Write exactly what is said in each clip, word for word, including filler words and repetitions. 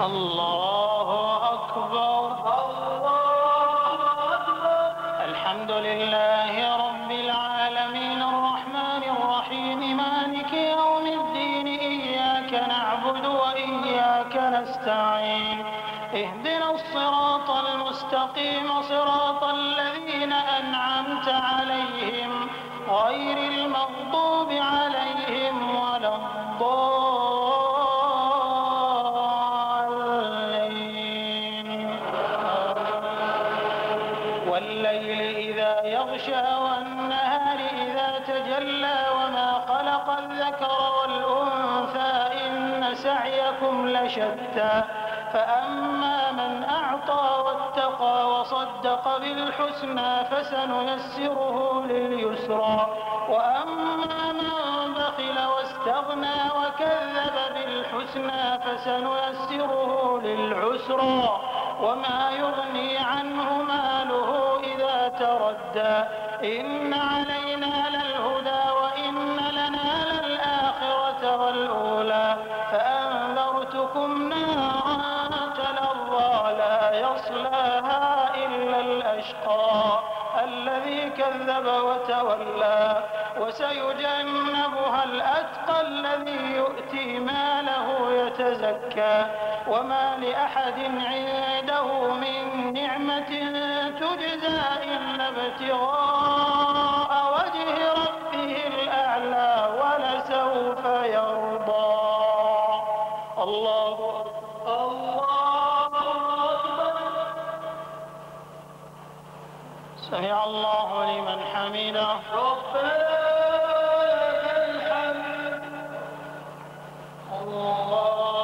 الله أكبر. الله أكبر. الحمد لله رب العالمين الرحمن الرحيم مالك يوم الدين إياك نعبد وإياك نستعين اهدنا الصراط المستقيم صراط الذين أنعمت عليهم غير المغضوب عليهم ولا الضالين. والليل إذا يغشى والنهار إذا تجلى وما خلق الذكر والأنثى إن سعيكم لشتى فأما من أعطى واتقى وصدق بالحسنى فسنيسره لليسرى وأما من بخل واستغنى وكذب بالحسنى فسنيسره للعسرى وما يغني عنه ماله إذا تردى إن علينا للهدى وإن لنا للآخرة والأولى فأنذرتكم نارا تلظى لا يصلاها إلا الأشقى الذي كذب وتولى وسيجنبها الأتقى الذي يؤتي ماله يتزكى وما لأحد عنده من نعمة تجزى إلا ابتغاء وجه ربه الأعلى ولسوف يرضى. الله الله أكبر. سمع الله لمن حمده. ربنا لك الحمد. الله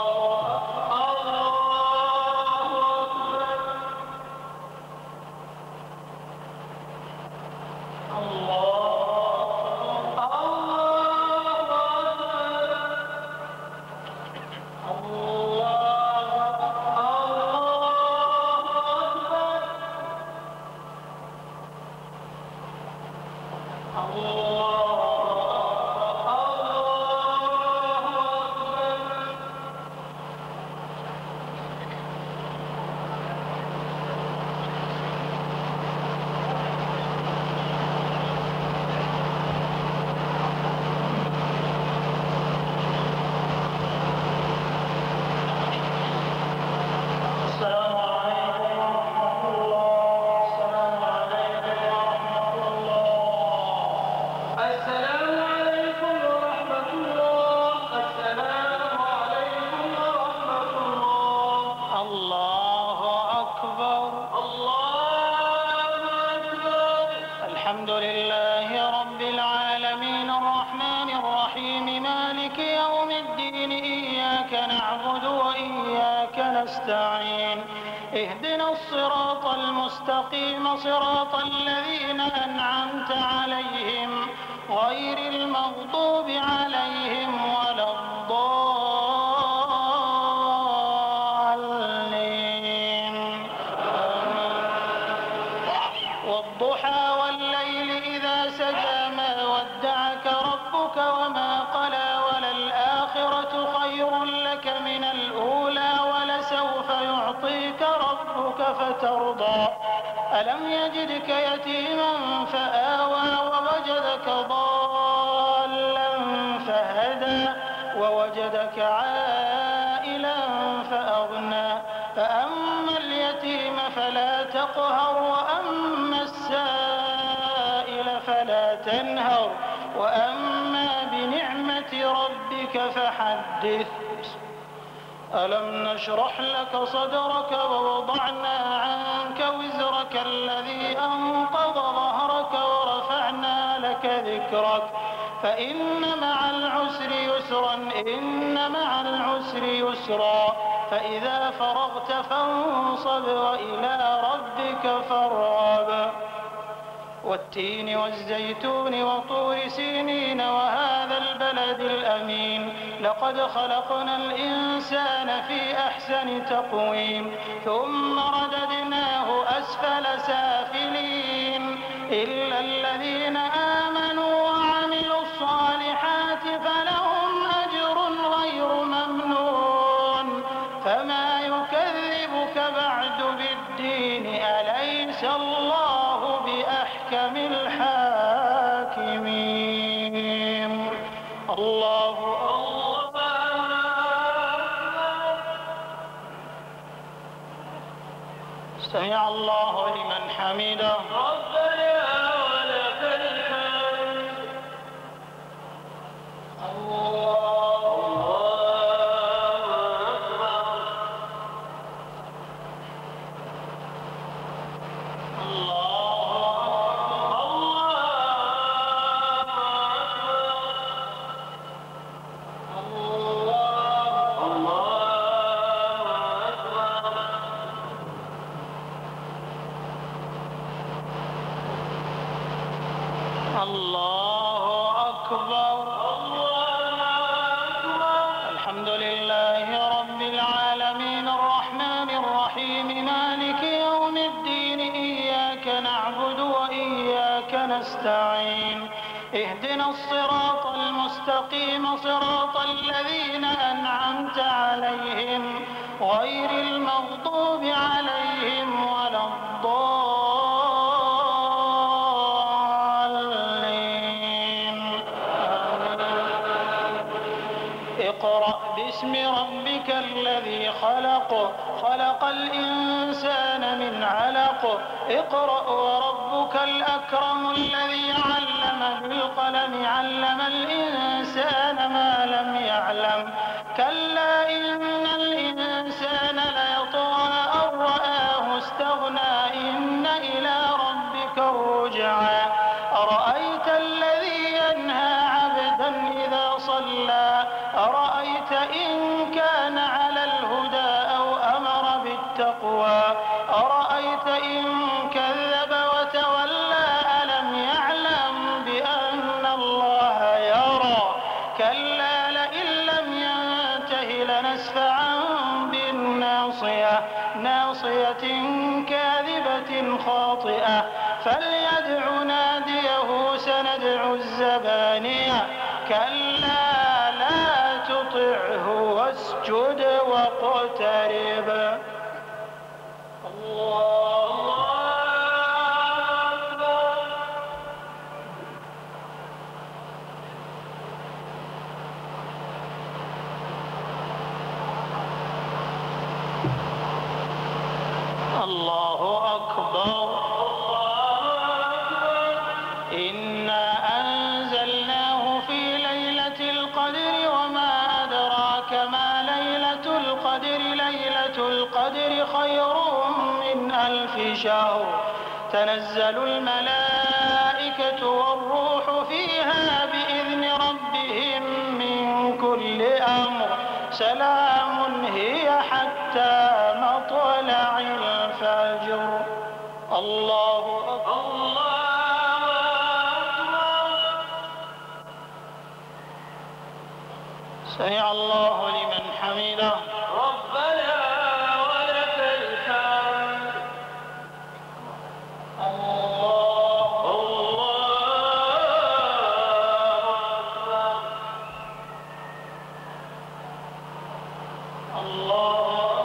اهدنا الصراط المستقيم صراط الذين أنعمت عليهم غير المغضوب عليهم ولا الضالين. والضحى والليل إذا سجى ما ودعك ربك وما قلى وللآخرة خير لك من الأولى ولسوف يعطيك ربك فترضى. ألم يجدك يتيما فآوى ووجدك ضالا فهدى ووجدك عائلا فأغنى فأما اليتيم فلا تقهر وأما السائل فلا تنهر وأما بنعمة ربك فحدث. ألم نشرح لك صدرك ووضعنا عنك وزرك الذي أنقض ظهرك ورفعنا لك ذكرك فإن مع العسر يسرا إن مع العسر يسرا فإذا فرغت فانصب وإلى ربك فارغب. والتين والزيتون وطور سينين وهذا البلد الأمين لقد خلقنا الإنسان في أحسن تقويم ثم رددناه أسفل سافلين إلا الذين آمنوا وعملوا الصالحات فلهم أجر غير ممنون فما يكون الله أكبر. سمع الله لمن حمده. ربنا ولك الحمد. الله أكبر. الله أكبر. الحمد لله رب العالمين الرحمن الرحيم مالك يوم الدين إياك نعبد وإياك نستعين اهدنا الصراط المستقيم صراط الذين أنعمت عليهم غير المغضوب عليهم ولا الضالين. اقرأ باسم ربك الذي خلق خلق الإنسان من علق اقرأ وربك الأكرم الذي علم بالقلم علم الإنسان ما لم يعلم كلا إن الإنسان ليطغى أن رآه استغنى إن إلى ربك الرجعى أرأيت الذي ينهى عبدا إذا صلى أرأيت إن كان على الهدى أو أمر بالتقوى أرأيت إن كذب وتولى ألم يعلم بأن الله يرى كلا لئن لم ينته لنسفعا بالناصية ناصية كاذبة خاطئة فليدع ناديه سندع الزبانية كلا لا تطعه واسجد واقترب. الله أكبر. الله أكبر. إنا أنزلناه في ليلة القدر وما أدراك ما ليلة القدر ليلة القدر خير من ألف شهر تنزل الملائكة والروح فيها بإذن ربهم من كل أمر سلام هي حتى مطلع الفجر. الله أكبر. سمع الله لمن حمده. ربنا ولك الحمد. الله الله أكبر. الله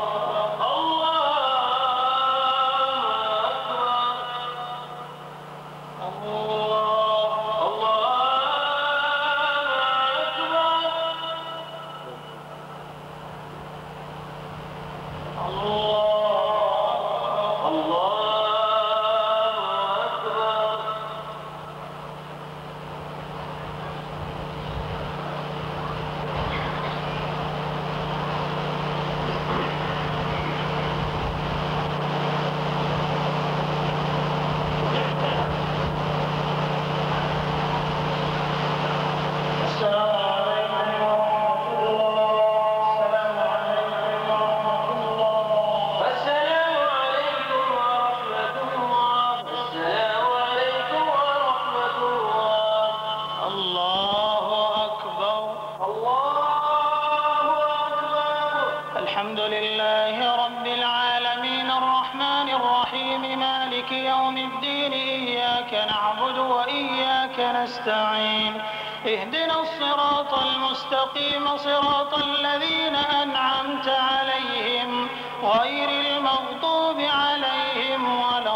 الحمد لله رب العالمين الرحمن الرحيم مالك يوم الدين إياك نعبد وإياك نستعين اهدنا الصراط المستقيم صراط الذين أنعمت عليهم غير المغضوب عليهم ولا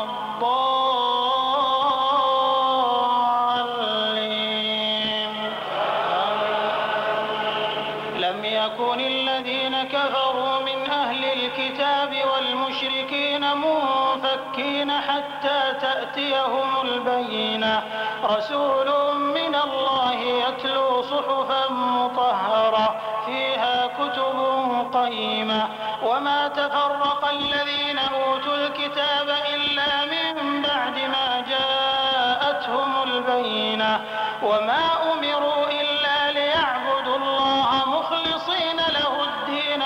الضالين. يكن الذين كفروا من أهل الكتاب والمشركين منفكين حتى تأتيهم البينة رسول من الله يتلو صحفا مطهرة فيها كتب قيمة وما تفرق الذين أوتوا الكتاب إلا من بعد ما جاءتهم البينة وما أمروا إلا ليعبدوا الله مخلصين له الدين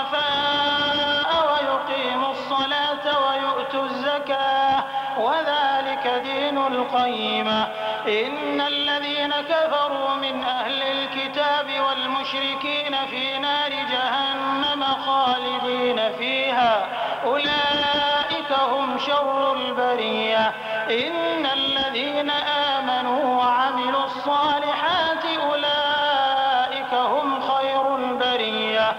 حنفاء ويقيموا الصلاة ويؤتوا الزكاة وذلك دين القيمة إن الذين كفروا من أهل الكتاب والمشركين في نار جهنم خالدين فيها أولئك هم شر البرية إن الذين آمنوا وعملوا الصالحات أولئك هم خير البرية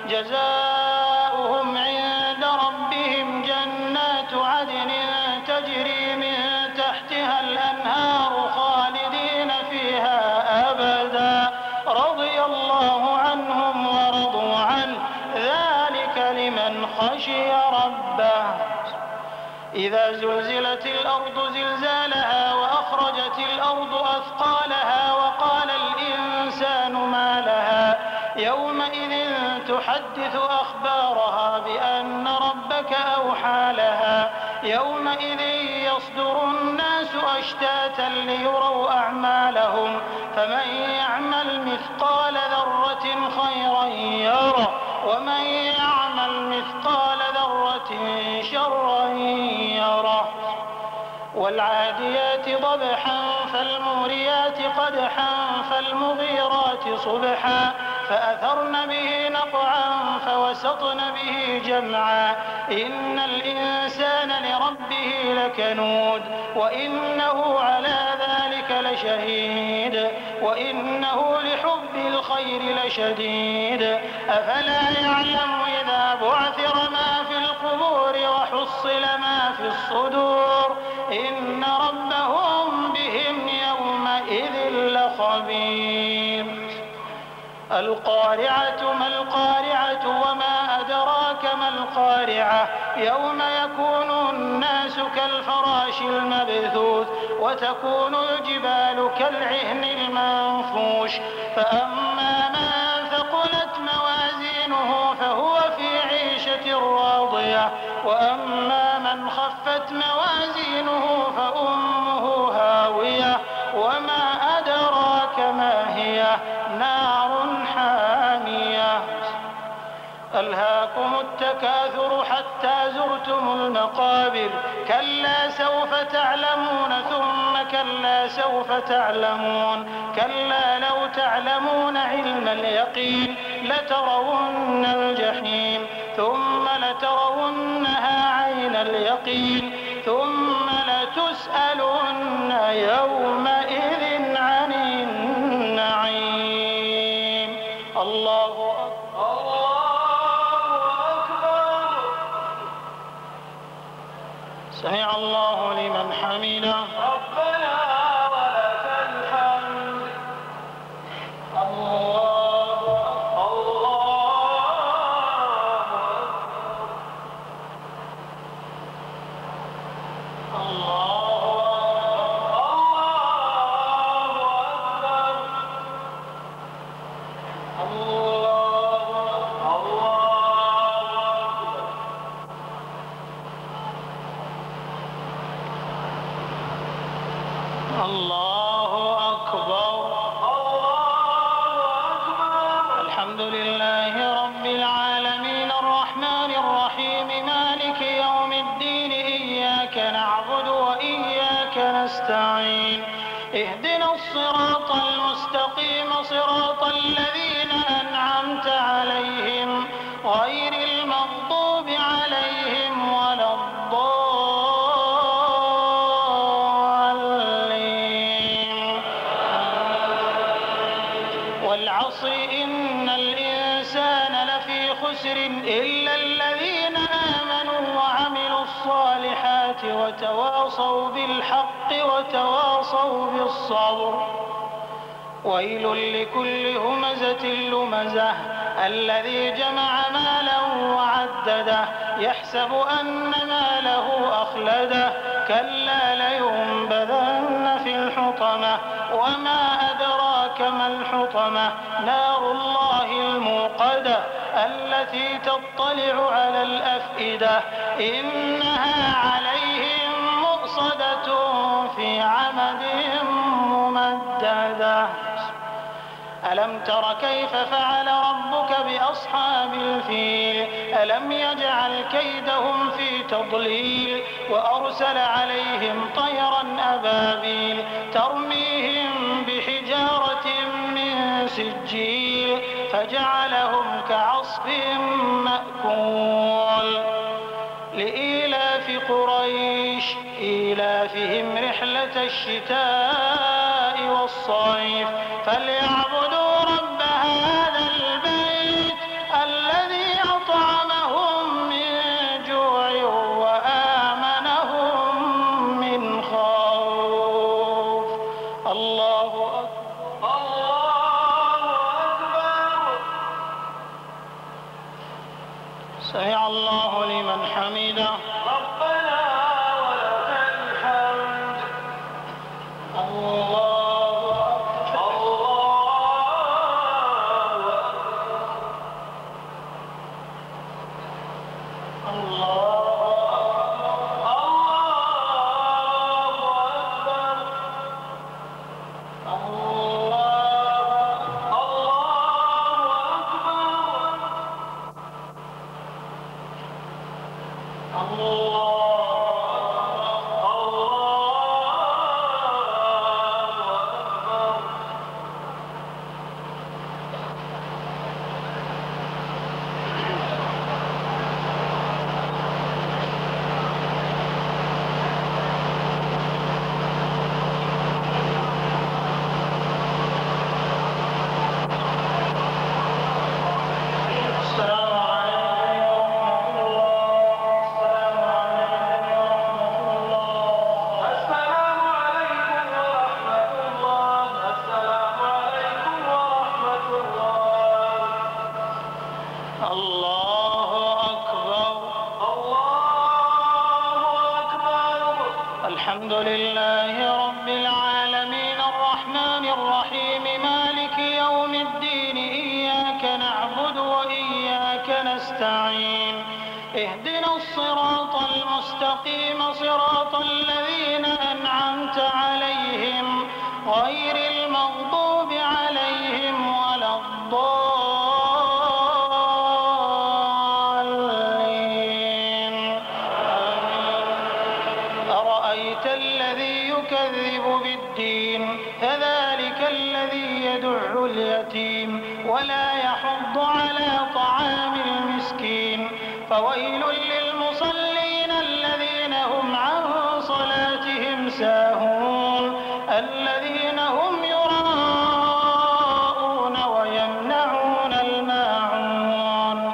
جزاؤهم عند ربهم جنات عدن تجري من تحتها الأنهار خالدين فيها أبدا رضي الله عنهم ورضوا عنه ذلك لمن خشي ربه إذا زلزلت الأرض زلزالها وأخرجت الأرض أثقالها وقال الإنسان ما لها يومئذ تحدث أخبارها بأن ربك أوحى لها يومئذ يصدر الناس أشتاتا ليروا أعمالهم فمن يعمل مثقال ذرة خيرا يره ومن يعمل مثقال ذرة شرا يره والعاديات ضبحا فالموريات قدحا فالمغيرات صبحا فأثرن به نقعا فوسطن به جمعا إن الإنسان لربه لكنود وإنه على ذلك لشهيد وإنه لحب الخير لشديد أفلا يعلم إذا بعثر ما في القبور وحصل ما في الصدور إن ربهم بهم يومئذ لخبير القارعة ما القارعة وما أدراك ما القارعة يوم يكون الناس كالفراش المبثوث وتكون الجبال كالعهن المنفوش فأما من ثقلت موازينه فهو في عيشة راضية وأما من خفت موازينه فأمه هاوية وما أدراك ما هي نار حامية ألهاكم التكاثر حتى زرتم المقابر كلا سوف تعلمون ثم كلا سوف تعلمون كلا لو تعلمون علم اليقين لترون الجحيم ثم لترونها عين اليقين ثم لتسألن يومئذ عن النعيم الله أكبر سمع الله لمن حمده ربنا ولك الحمد الله الله الله أكبر الله أكبر الحمد لله رب العالمين الرحمن الرحيم مالك يوم الدين إياك نعبد وإياك نستعين اهدنا الصراط المستقيم صراط الذين أنعمت عليهم غير المغضوب عليهم ولا الضالين والعصر إن الإنسان لفي خسر إلا الذين آمنوا وعملوا الصالحات وتواصوا بالحق وتواصوا بالصبر ويل لكل همزة لمزة الذي جمع مالا وعدده يحسب أن ماله أخلده كلا لينبذن في الحطمة وما أدراك ما الحطمة نار الله الموقدة التي تطلع على الأفئدة إنها عليهم مؤصدة في عمد ممددة. ألم تر كيف فعل ربك بأصحاب الفيل ألم يجعل كيدهم في تضليل وأرسل عليهم طيرا أبابيل ترميهم بحجارة من سجيل فجعلهم كعصف مأكول. لإيلاف قريش إيلافهم رحلة الشتاء والصيف فليعبدوا رب هذا البيت الذي أطعمهم من جوع وآمنهم من خوف. الله أكبر الله أكبر. سمع الله لمن حمده ربنا ولك الحمد. الله الحمد لله رب العالمين الرحمن الرحيم مالك يوم الدين إياك نعبد وإياك نستعين اهدنا الصراط المستقيم صراط الذين أنعمت عليهم غير المغضوب عليهم ولا الضالين. أرأيت الذي يكذب بالدين فذلك الذي يدع اليتيم ولا يحض على طعام المسكين فويل للمصلين الذين هم عن صلاتهم ساهون الذين هم يراءون ويمنعون الماعون.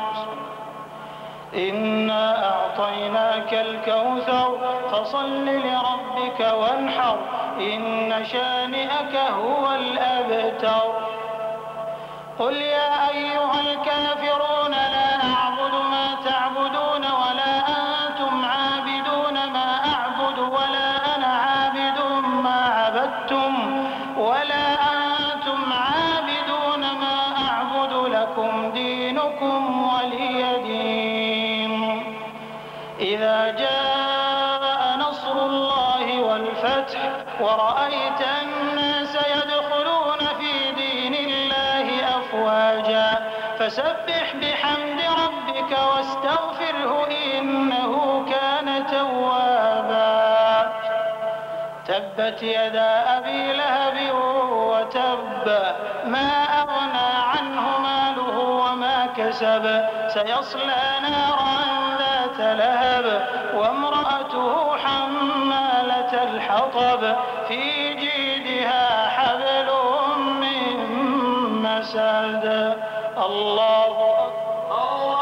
إنا أعطيناك الكوثر فصل لربك وانحر إن شانئك هو الأبتر. قل يا أيها الكافرون لا أعبد ما تعبدون ولا أنتم عابدون ما أعبد ولا أنا عابد ما عبدتم ولا أنتم عابدون ما أعبد لكم دينكم ولي دين. إذا جاء نصر الله والفتح ورأيت الناس يدخلون في دين الله أفواجا فسبح بحمد ربك واستغفره إنه كان توابا. تبت يدا أبي لهب وتب ما أغنى عنه ماله وما كسب سيصلى نارا ذات لهب وامرأته حمالة الحطب في جيدها حبل من مسد. الله أكبر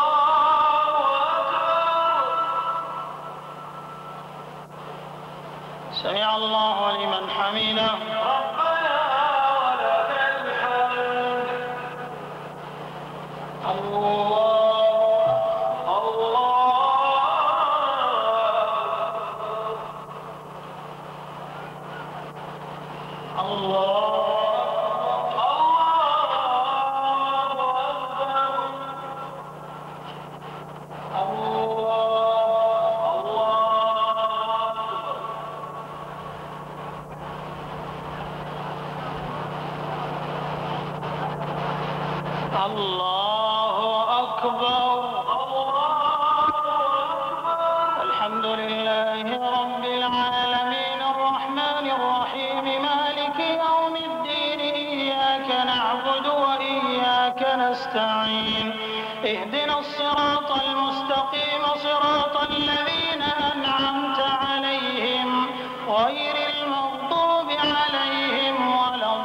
سمع الله لمن حمده ربنا ولك الحمد. اهدنا الصراط المستقيم صراط الذين أنعمت عليهم غير المغضوب عليهم ولا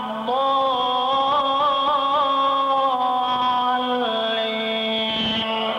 الضالين.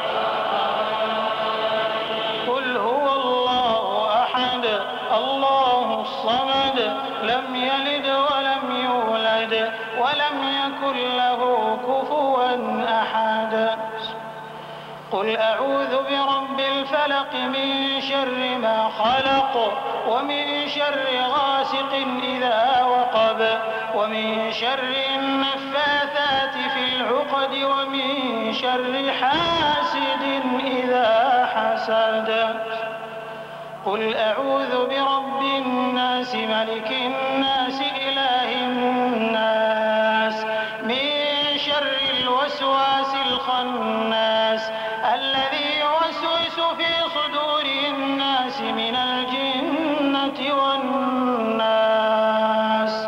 قل هو الله أحد الله الصمد لم يلد ولم يولد ولم يكن له كفوا أحد. قل أعوذ برب الفلق من شر ما خلق ومن شر غاسق إذا وقب ومن شر النفاثات في العقد ومن شر حاسد إذا حسد. قل أعوذ برب الناس ملك الناس إله الناس من شر الوسواس الخناس الذي يوسوس في صدور الناس من الجنة والناس.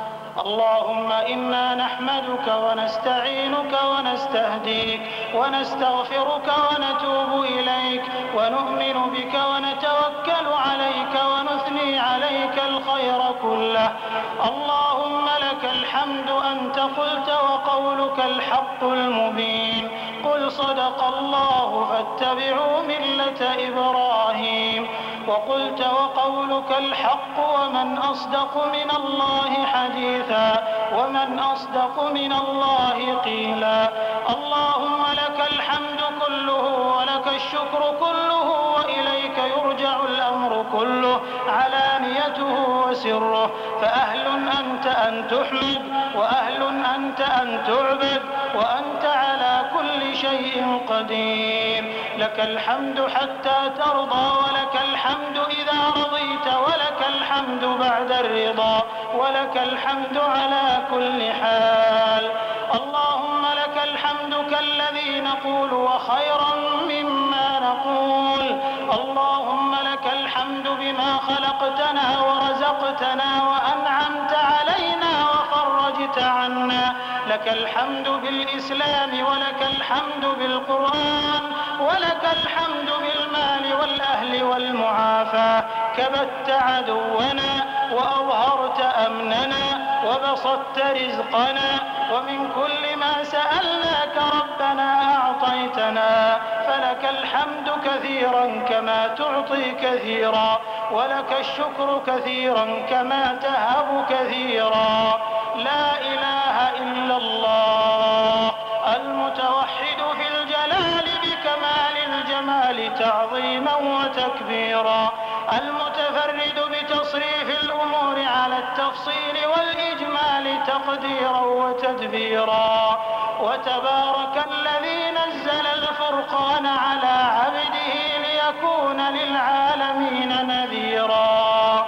اللهم إنا نحمدك ونستعينك ونستهديك ونستغفرك ونتوب إليك ونؤمن بك ونتوكل عليك ونثني عليك الخير كله. اللهم لك الحمد أنت قلت وقولك الحق المبين. قل صدق الله فاتبعوا ملة إبراهيم. وقلت وقولك الحق ومن أصدق من الله حديثا ومن أصدق من الله قيلا. اللهم لك الحمد كله ولك الشكر كله وإليك يرجع الأمر كله علانيته وسره. فأهل أنت أن تحمد وأهل أنت أن تعبد وأنت على كل شيء قدير. لك الحمد حتى ترضى ولك الحمد إذا رضيت ولك الحمد بعد الرضا ولك الحمد على كل حال. اللهم لك الحمد كالذي نقول وخيرا مما نقول. اللهم لك الحمد بما خلقتنا ورزقتنا وأنعمت علينا وفرجت عنا. لك الحمد بالإسلام ولك الحمد بالقرآن ولك الحمد بالمال والأهل والمعافاة. كبت عدونا وأظهرت أمننا وبسطت رزقنا ومن كل ما سألناك ربنا أعطيتنا. فلك الحمد كثيرا كما تعطي كثيرا ولك الشكر كثيرا كما تهب كثيرا. لا إله إلا الله المتوحد في الجلال بكمال الجمال تعظيما وتكبيرا. المتفرد بتصريف الأمور على التفصيل والإجمال تقديرا وتدبيرا. وتبارك الذي نزل الفرقان على عبده ليكون للعالمين نذيرا.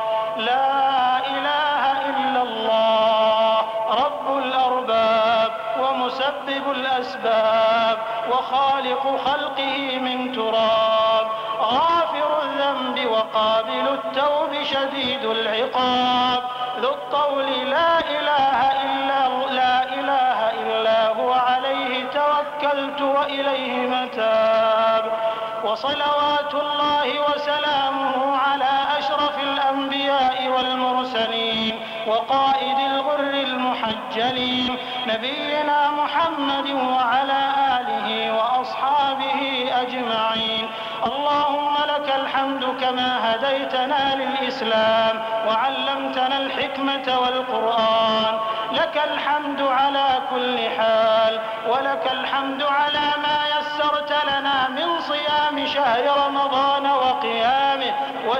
لا إله إلا الله رب الأرباب ومسبب الأسباب وخالق خلقه من تراب. غافر الذنب وقابل التوب شديد العقاب ذو الطول لا إله إلا لا إله إلا هو عليه توكلت وإليه متاب. وصلوات الله وسلامه على أشرف الأنبياء والمرسلين وقائد الغر المحجلين نبينا محمد وعلى آله وأصحابه أجمعين. اللهم لك الحمد كما هديتنا للإسلام وعلمتنا الحكمة والقرآن. لك الحمد على كل حال ولك الحمد على ما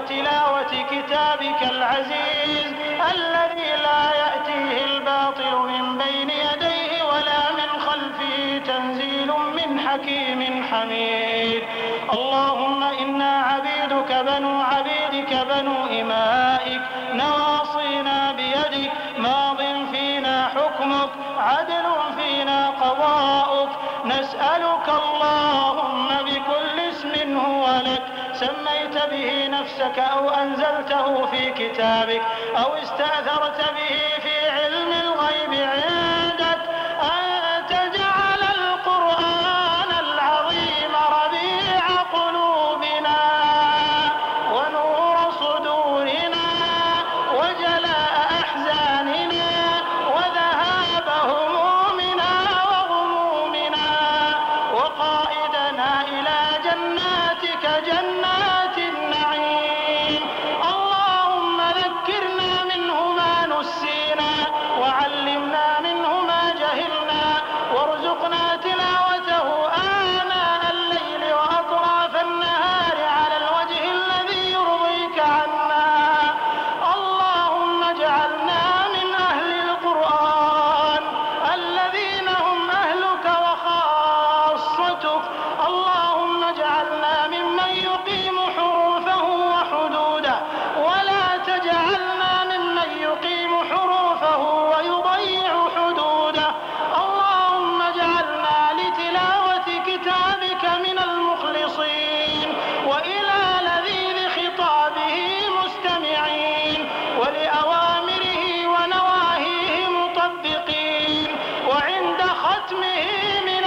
وتلاوة كتابك العزيز الذي لا يأتيه الباطل من بين يديه ولا من خلفه تنزيل من حكيم حميد. اللهم إنا عبيدك بنو عبيدك بنو إمائك نواصينا بيدك ماض فينا حكمك عدل فينا قضاؤك. نسألك اللهم بكل اسم هو لك سميت به نفسك أو أنزلته في كتابك أو استأثرت به في علم الغيب عندك أن تجعل القرآن العظيم ربيع قلوبنا ونور صدورنا وجلاء أحزاننا وذهاب همومنا وغمومنا وقائدنا إلى جناتك جنات النعيم. اللهم ذكرنا منه ما نسينا وعلمنا منه ما جهلنا وارزقنا تلاوته آناء الليل وأطراف النهار على الوجه الذي يرضيك عنا. اللهم اجعلنا من أهل القرآن الذين هم أهلك وخاصتك. اللهم اجعلنا ممن يقيم حروفه وحدوده ولا تجعلنا ممن يقيم حروفه ويضيع حدوده. اللهم اجعلنا لتلاوة كتابك من المخلصين وإلى لذيذ خطابه مستمعين ولأوامره ونواهيه مطبقين وعند ختمه من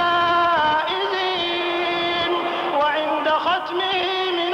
الفائزين وعند ختمه من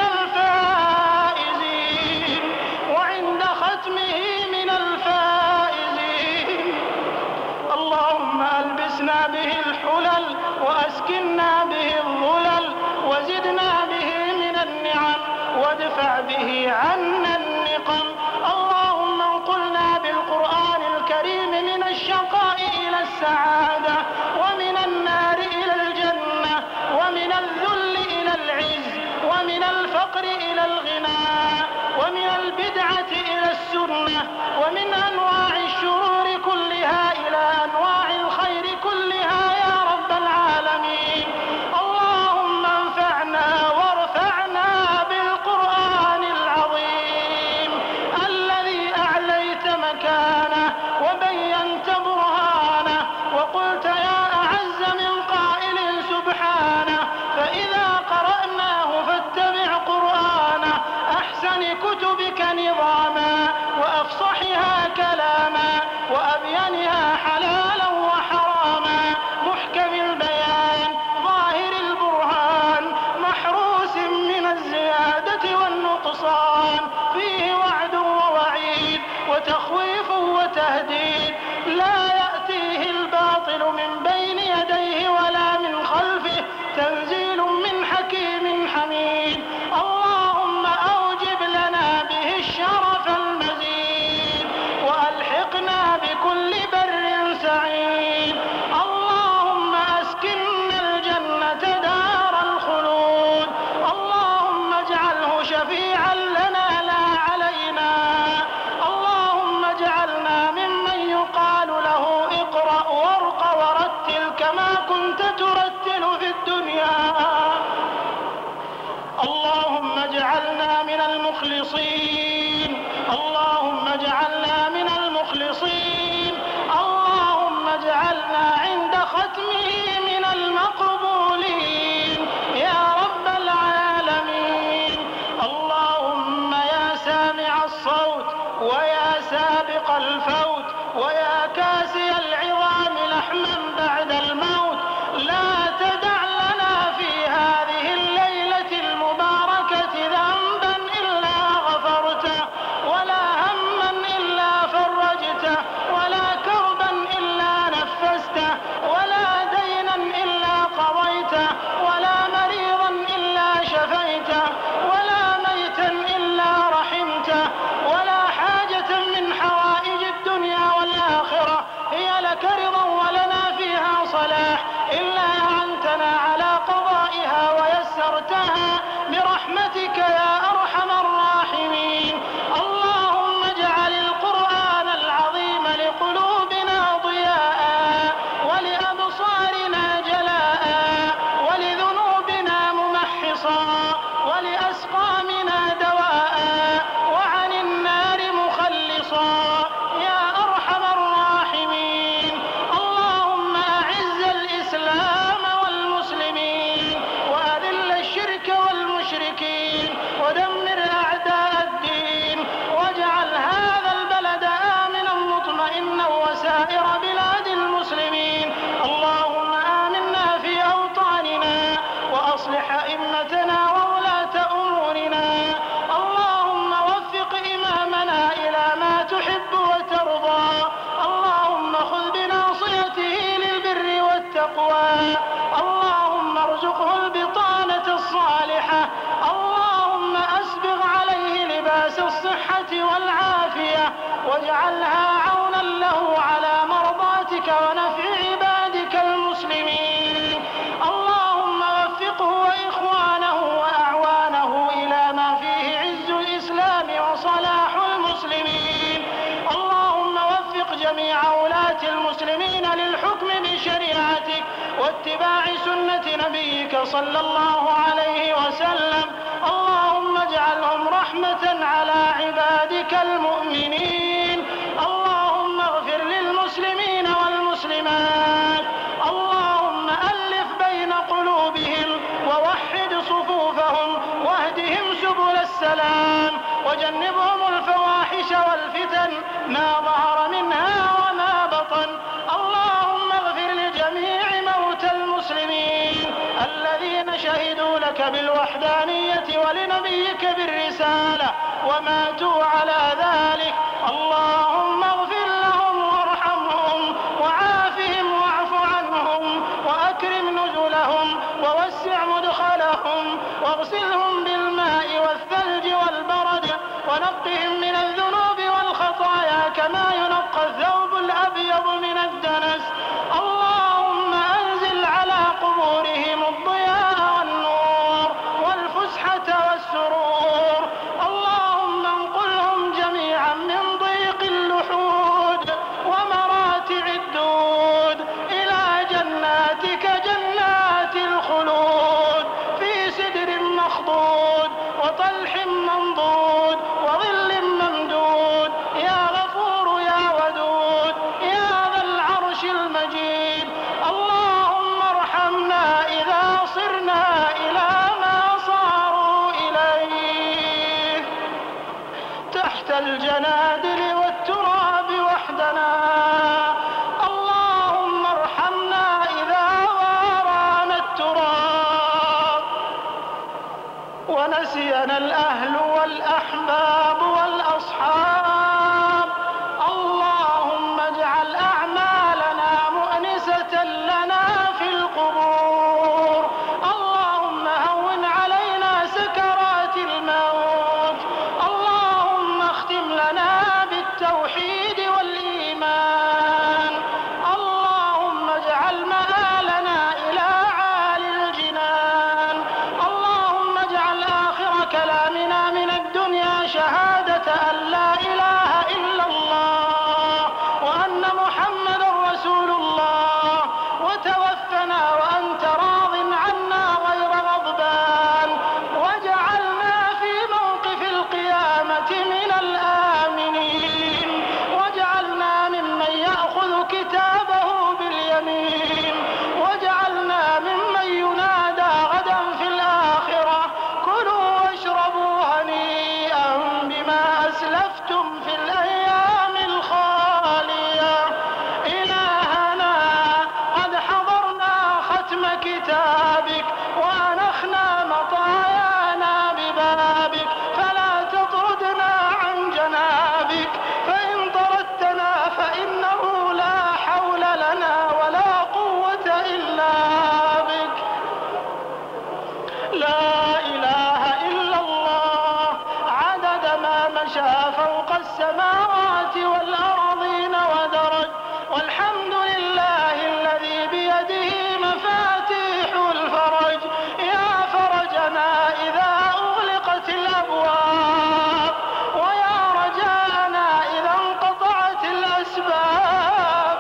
الفائزين وعند ختمه من الفائزين. اللهم ألبسنا به الحلل وأسكننا به الظلل وزدنا به من النعم وادفع به عنا النقم. اللهم انقلنا بالقرآن الكريم من الشقاء إلى السعادة ومن النار إلى الجنة ومن الذل إلى العز ومن الفقر إلى الغنى ومن البدعة إلى السنة ومن أنواع الشرور كلها إلى أنواع الخير كلها يا رب العالمين. اللهم انفعنا وارفعنا بالقرآن العظيم الذي أعليت مكانه وبينت برهانه وقلت يا أعز من قائل سبحانه فإذا قرأناه فاتبع قرآنه أحسن كتبك نظاما وأفصحها كلاما وأبينها حلالا وحراما محكم البيان ظاهر البرهان محروس من الزيادة والنقصان فيه وعد ووعيد وتخويف وتهديد لا يأتيه الباطل من بين يديه ولا من خلفه تنزيل من حكيم حميد. اللهم أوجب لنا به الشرف المزيد وألحقنا بكل بر سعيد. اللهم أسكننا الجنة دار الخلود. اللهم اجعله شفيعا لنا لا علينا. اللهم اجعلنا ممن يقال له اقرأ وارق ورتل كما كنت ترتل في الدنيا. اللهم اجعلنا من المخلصين. اللهم اجعلنا من المخلصين. اللهم اجعلنا عند ختمه من المقبولين يا رب العالمين. اللهم يا سامع الصوت ويا سابق الفوت ويا كاسي العظام لحما بعد الموت لا تدع لنا في هذه الليلة المباركة ذنبا إلا غفرته ولا هما إلا فرجته ولا كربا إلا نفسته ولا دينا إلا قضيته ولا مريضا إلا شفيته ولا ميتا إلا رحمته ولا حاجة من حوائج الدنيا والآخرة هي لك رضا ولنا فيها صلاح إلا أعنتنا على قضائها ويسرتها برحمتك يا أرحم الراحمين. التقوى. اللهم ارزقه البطانة الصالحة. اللهم أسبغ عليه لباس الصحة والعافية، واجعلها عونا له على مرضاتك ونفع عبادك المسلمين. اللهم وفقه وإخوانه وأعوانه إلى ما فيه عز الإسلام وصلاح المسلمين. اللهم وفق جميع ولاة المسلمين للحكم بشريعتك واتباع سنة نبيك صلى الله عليه وسلم. اللهم اجعلهم رحمة على عبادك المؤمنين. اللهم اغفر للمسلمين والمسلمات. اللهم ألف بين قلوبهم ووحد صفوفهم واهدهم سبل السلام، وجنبهم الفواحش والفتن ما ظهر منها وما بطن. اللهم اغفر لجميع موتى المسلمين الذين شهدوا لك بالوحدانية ولنبيك بالرسالة وماتوا على ذلك. اللهم اغفر لهم وارحمهم وعافهم واعف عنهم وأكرم نزلهم ووسع مدخلهم واغسلهم بالماء والثلج والبرد ونقهم من الذنوب والخطايا كما ينقى الثوب الأبيض من الدنس. اللهم أنزل على قبورهم الضياء والنور والفسحة والسرور. اللهم انقلهم جميعا من ضيق اللحود ومراتع الدود إلى جناتك جنات الخلود في سدر مخضود وطلح منضود وظل ممدود. يا غفور يا ودود يا ذا العرش المجيد. اللهم ارحمنا إذا صرنا إلى ما صاروا إليه تحت الجنادل والتراب وحدنا. اللهم ارحمنا إذا وارانا التراب ونسينا الأهل والأحباب والأصحاب. اللهم اجعل أعمالنا مؤنسة لنا في القبور. اللهم هون علينا سكرات الموت. اللهم اختم لنا بالتوحيد والإيمان. اللهم اجعل مآلنا إلى عالي الجنان. اللهم اجعل آخر كلامنا من الدنيا شهادة أن لا إله إلا الله وأن محمد رسول الله، وتوفنا وأنت راض عنا غير غضبان، واجعلنا في موقف القيامة من الآمنين، واجعلنا ممن يأخذ كتابه باليمين، واجعلنا ممن ينادى غدا في الآخرة كلوا واشربوا هنيئا بما أسلفتم في الأيام الخالية. إلهنا قد حضرنا ختم كتابك وأنخنا مطايانا ببابك، فلا تطردنا عن جنابك، فإن طردتنا فإنه لا حول لنا ولا قوة إلا بك. لا إله إلا الله عدد ما مشى فوق السماوات والأرضين ودرج، والحمد لله الذي بيده مفاتيح الفرج. يا فرجنا إذا أغلقت الأبواب، ويا رجاءنا إذا انقطعت الأسباب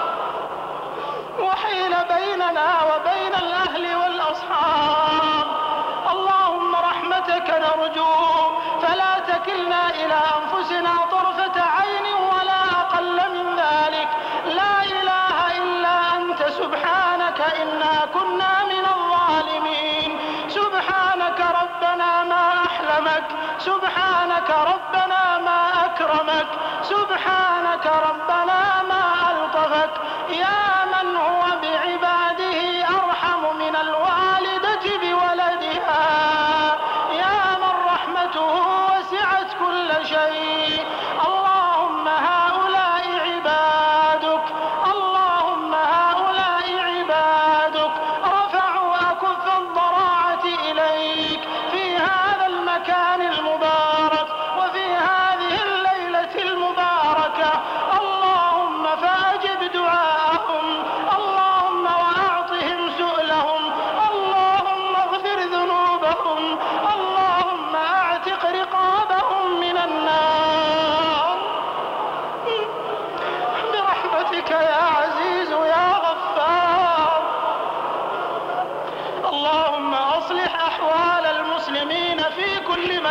وحيل بيننا وبين الأهل والأصحاب. اللهم رحمتك نرجو فلا تكلنا إلى أنفسنا طرفة عين ولا أقل من ذلك. لا إله إلا أنت سبحانك إنا كنا من الظالمين. سبحانك ربنا ما أحلمك، سبحانك ربنا ما أكرمك، سبحانك ربنا ما ألطفك. يا من هو بعباده أرحم من الوالدة بولدها، يا من رحمته وسعت كل شيء. اللهم هؤلاء عبادك، اللهم هؤلاء عبادك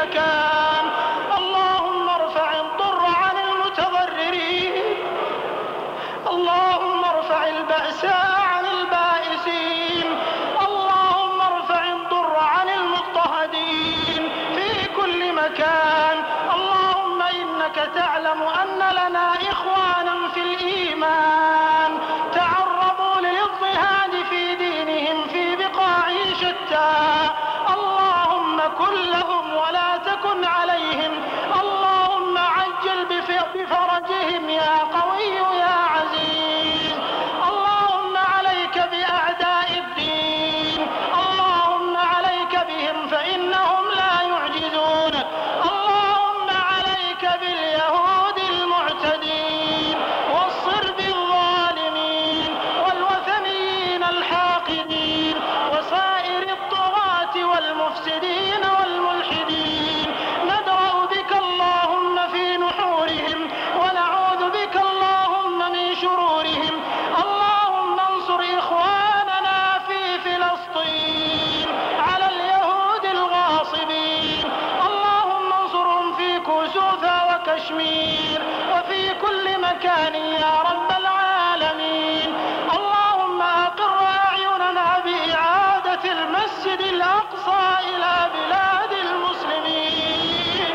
مكان. اللهم ارفع الضر عن المتضررين، اللهم ارفع البأساء عن البائسين، اللهم ارفع الضر عن المضطهدين في كل مكان. اللهم إنك تعلم أن لنا إخوانا في الإيمان تعرضوا للاضطهاد في دينهم في بقاع شتى، اللهم كن لهم ولا تكن عليهم، اللهم عجل بفرجهم يا قوي يا عزيز. اللهم عليك بأعداء الدين، اللهم عليك بهم فإنهم لا يعجزون. اللهم عليك باليهود المعتدين والصرب الظالمين والوثنيين الحاقدين وسائر الطغاة والمفسدين والملحدين. ندرأ بك اللهم في نحورهم ونعوذ بك اللهم من شرورهم. اللهم انصر إخواننا في فلسطين على اليهود الغاصبين، اللهم انصرهم في كسوف وكشمير وفي كل مكان يا رب العالمين. اللهم أقر أعيننا بإعادة المسجد الأقصى إلى بلاد المسلمين،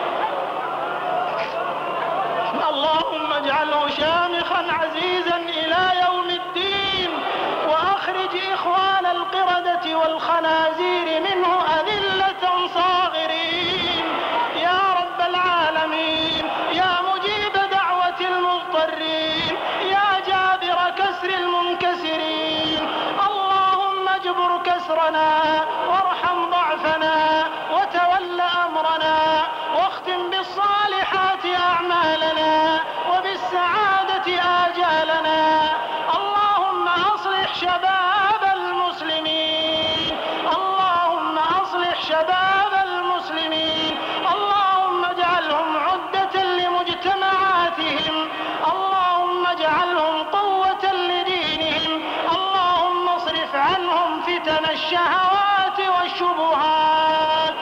اللهم اجعله شامخا عزيزا إلى يوم الدين، وأخرج إخوان القردة والخنازير منه أذلة صاغرين يا رب العالمين، يا مجيب دعوة المضطرين، يا جابر كسر المنكسرين. اللهم اجبر كسرنا وارحم ضعفنا وتول أمرنا واختم بالصالحات أعمالنا وبالسعادة آجالنا. اللهم أصلح شباب المسلمين، اللهم أصلح شباب المسلمين، اللهم اجعلهم عدة لمجتمعاتهم، اللهم اجعلهم قوة لدينهم، اللهم اصرف عنهم فتن الشهوات والشبهات،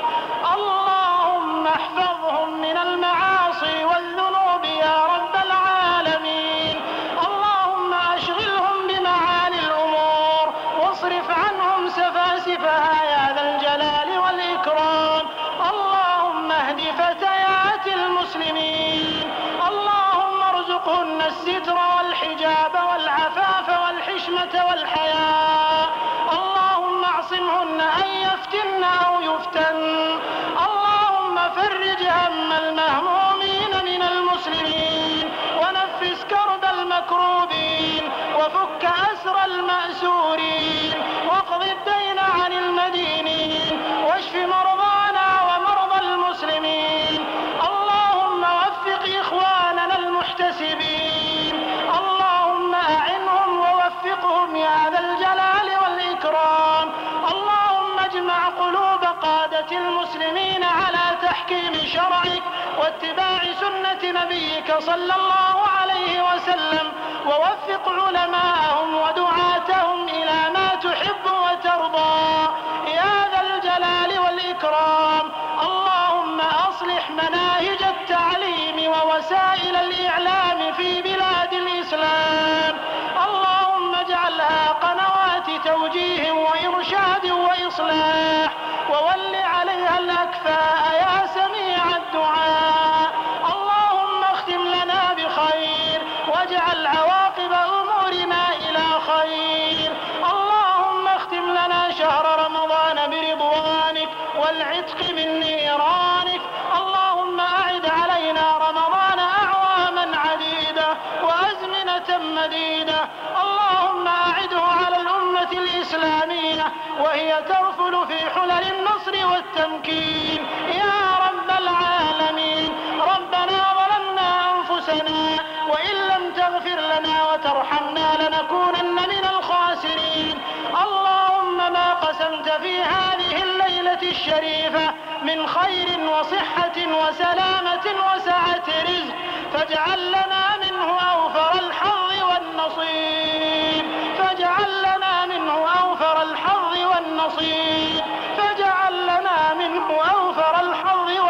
اللهم احفظهم من المعاصي والذنوب يا رب العالمين. اللهم أشغلهم بمعالي الأمور واصرف عنهم سفاسفها يا ذا الجلال والإكرام. اللهم اهد فتيات المسلمين، اللهم ارزقهن الستر والحجاب والعفاف والحشمة والحياء، اللهم اعصمهن أن يفتن أو يفتن. اللهم فرج هم المهمومين من المسلمين ونفس كرب المكروبين وفك أسر المأسورين واقض الدين عن المدينين واشف مرضانا ومرضى المسلمين. اللهم وفق إخواننا المحتسبين، اللهم أعنهم ووفقهم يا ذا الجلال والإكرام. اللهم اجمع قلوب قادة المسلمين على تحكيم شرعك واتباع سنة نبيك صلى الله عليه وسلم، ووفق علماءهم ودعاتهم إلى ما تحب وترضى يا ذا الجلال والإكرام. اللهم أصلح مناهج التعليم ووسائل الإعلام في بلاد الإسلام، اللهم اجعلها قنوات توجيه وإرشاد وإصلاح، وول عليها الأكفاء يا سميع الدعاء. اللهم اختم لنا بخير واجعل عواقب أمورنا إلى خير. اللهم اختم لنا شهر رمضان برضوانك والعتق من نيرانك. اللهم أعد علينا رمضان أعواما عديدة وأزمنة مديدة. اللهم أعده على الأمة الإسلامية وهي ترفل في حلل النصر والتمكين يا رب العالمين. ربنا ظلمنا أنفسنا وإن لم تغفر لنا وترحمنا لنكونن من الخاسرين. اللهم ما قسمت في هذه الليلة الشريفة من خير وصحة وسلامة وسعة رزق فاجعل لنا منه أوفر الحظ والنصيب، فاجعل لنا منه أوفر الحظ والنصيب، فاجعل لنا منه أوفر الحظ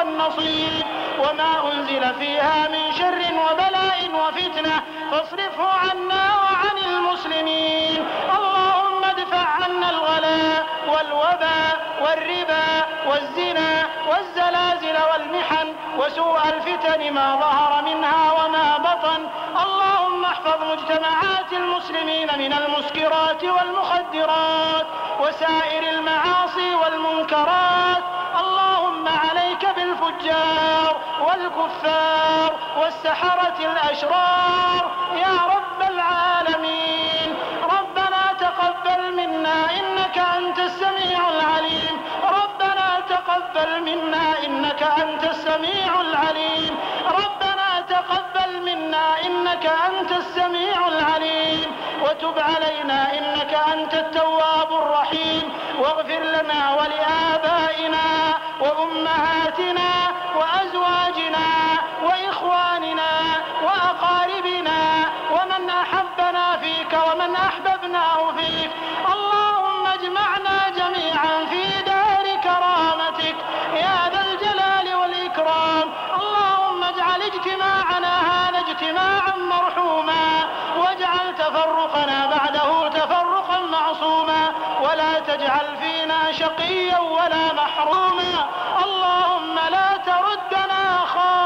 وما أنزل فيها من شر وبلاء وفتنة فاصرفه عنا وعن المسلمين. اللهم ادفع عنا الغلاء والوباء والربا والزنا والزلازل والمحن وسوء الفتن ما ظهر منها وما بطن. اللهم احفظ مجتمعات المسلمين من المسكرات والمخدرات وسائر المعاصي والمنكرات. اللهم عليك بالفجار والكفار والسحرة الأشرار يا رب العالمين. ربنا تقبل منا إنك أنت السميع العليم. ربنا تقبل منا إنك أنت السميع العليم. ربنا تقبل منا إنك أنت السميع العليم وتب علينا إنك أنت التواب الرحيم. واغفر لنا ولآبائنا وأمهاتنا وأزواجنا وإخواننا وأقاربنا ومن أحبنا فيك ومن أحببناه فيك. اللهم اجمعنا جميعا في دار كرامتك يا ذا الجلال والإكرام. اللهم اجعل اجتماعنا هذا اجتماعا مرحوما واجعل تفرقنا بعده تفرقا معصوما ولا تجعل فينا شقيا ولا محروما. اللهم لا تردنا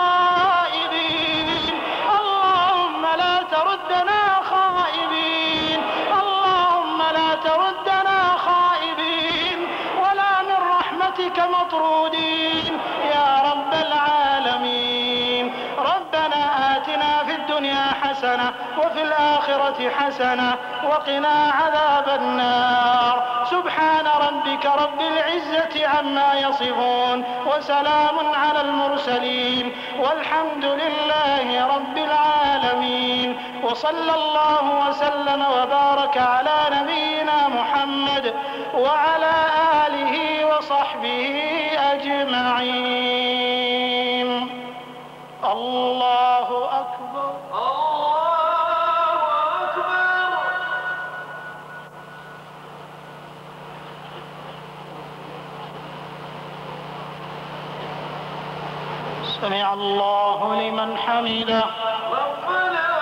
خائبين. اللهم لا تردنا خائبين. اللهم لا تردنا خائبين ولا من رحمتك مطرودين يا رب العالمين. ربنا آتنا في الدنيا حسنة وفي الآخرة حسنة وقنا عذاب النار. سبحان ربك رب العزة عما يصفون وسلام على المرسلين والحمد لله رب العالمين. وصلى الله وسلم وبارك على نبينا محمد وعلى آله وصحبه أجمعين. الله أكبر. سمع الله لمن حمده. ربنا